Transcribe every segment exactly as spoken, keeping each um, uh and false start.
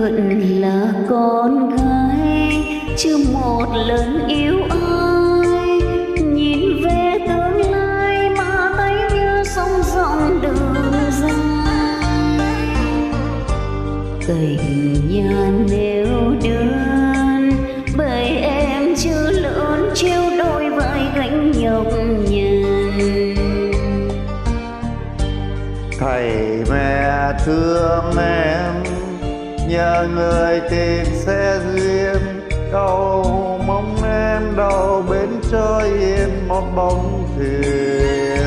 vẫn là con gái chưa một lần yêu ai, nhìn về tương lai mà thấy như sóng dòng đường dài. Tình nhà nêu đơn bởi em chưa lớn treo đôi vai gánh nhọc nhằn. Thầy mẹ thương em nhờ người tìm xe duyên, cầu mong em đâu bến cho yên một bóng thuyền.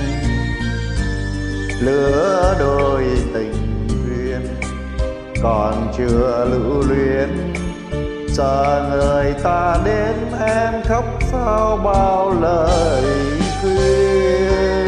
Lứa đôi tình duyên còn chưa lưu luyến, chờ người ta đến em khóc sao bao lời khuyên.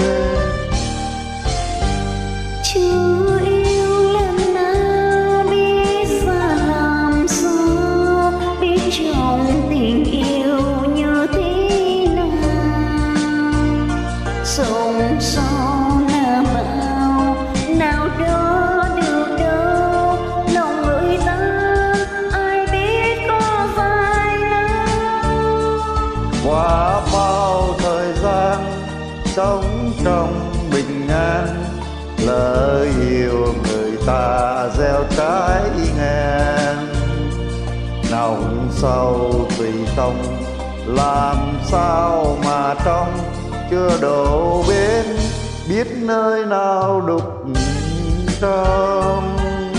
Chưa yêu lần nào biết ra làm sao, biết trong tình yêu như thế nào. Sống sau là bao nào đó được đâu, lòng người ta ai biết có dài lâu. Qua bao thời gian sống trong bình an, lời yêu người ta gieo trái ngang. Nồng sâu tùy tông làm sao mà trong chưa đổ bên, biết nơi nào đục trong.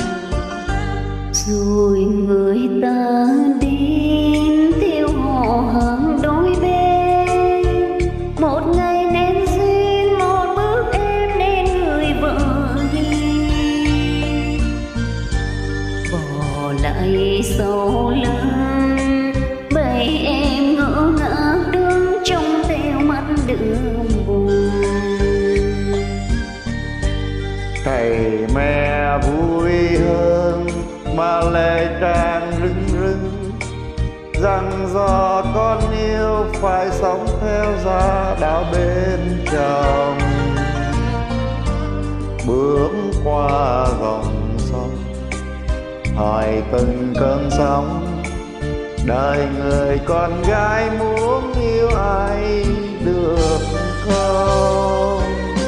Rồi người ta đến theo họ hàng đôi bên, một ngày nên duyên một bước em nên người vợ hiền. Bỏ lại sau lưng bởi em ngỡ ngàng đứng trong theo mắt đường buồn. Thầy mẹ vui hơn mà lệ tràn rưng rưng, rằng do con yêu phải sống theo gia đạo bên chồng. Bước qua dòng sông hỏi từng cơn sóng, đời người con gái muốn yêu ai được không?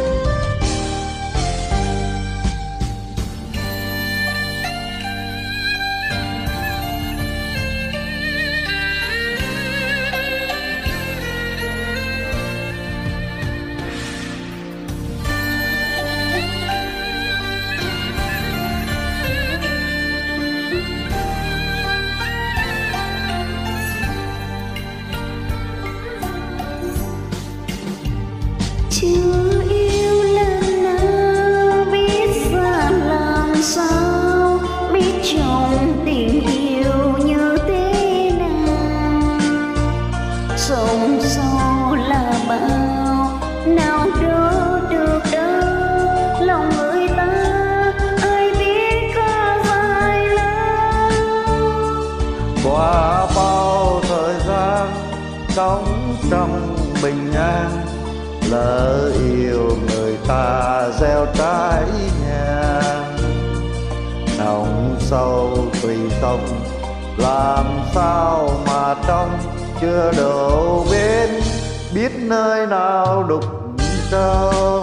Chưa yêu lần nào biết ra làm sao, biết trong tình yêu như thế nào. Sống sâu là bao nào đó được đâu, lòng người ta ai biết có dài lâu. Qua bao thời gian sống trong bình an, lỡ yêu người ta gieo trái ngang. Nồng sâu tùy tông làm sao mà trong chưa đổ bên, biết nơi nào đục trong.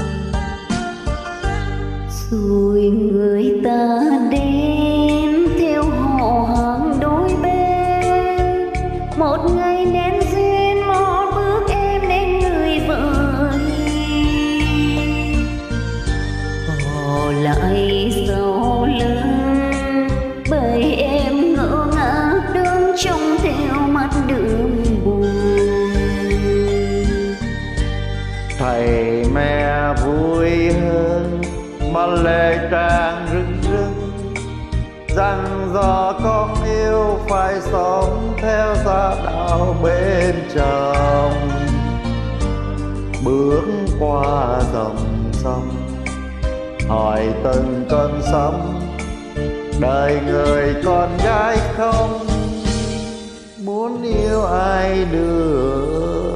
Rồi người ta đến theo họ hàng đôi bên, một ngày nên duyên một bước em nên người vợ hiền. Bỏ lại sau lưng bởi em ngỡ ngàng đứng trong theo mắt đường buồn. Thầy mẹ vui hơn mà lệ tràn rưng rưng, rằng do con yêu phải sống theo gia đạo bên chồng. Bước qua dòng sông hỏi từng cơn sóng, đời người con gái không muốn yêu ai được